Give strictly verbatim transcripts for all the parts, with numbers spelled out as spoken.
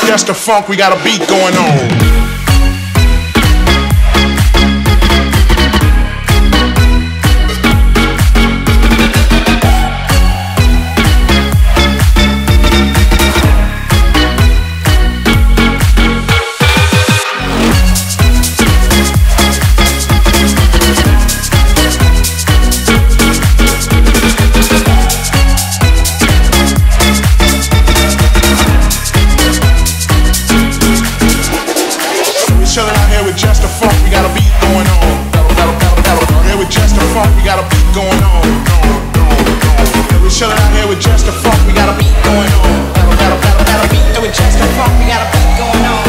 Just the funk, we got a beat going on. Chillin' out here with just the funk, we got a beat going on. Here with just the funk, we got a beat going on. We're chillin' out here with just the funk, we got a beat going on. Got a beat with just the funk, we got a beat going on.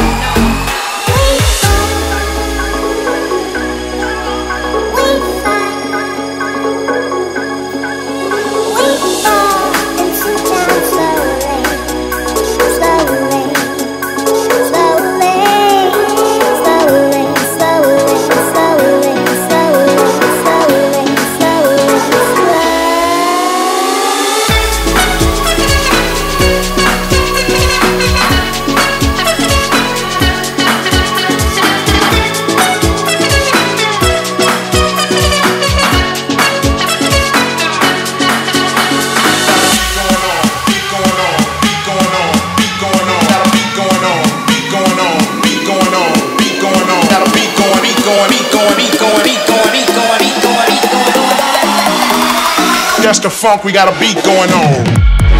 Just the funk, we got a beat going on.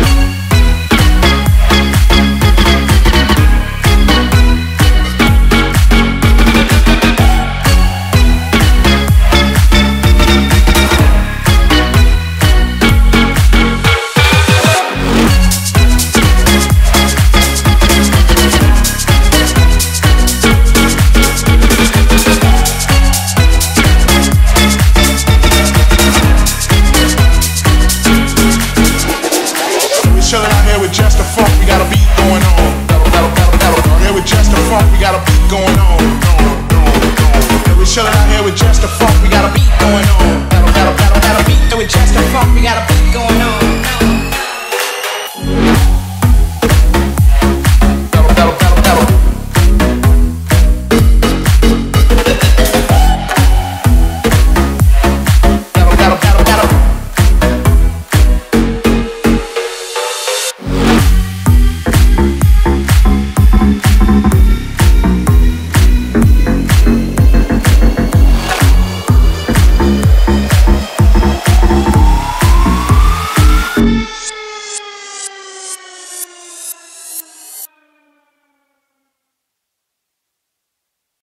Chillin' out here with just the funk, we got a beat going on. Here with just the funk, we got a beat going on. We're chillin' out here with just the funk, we got a beat going on. Got a beat with just the funk, we got a beat going on.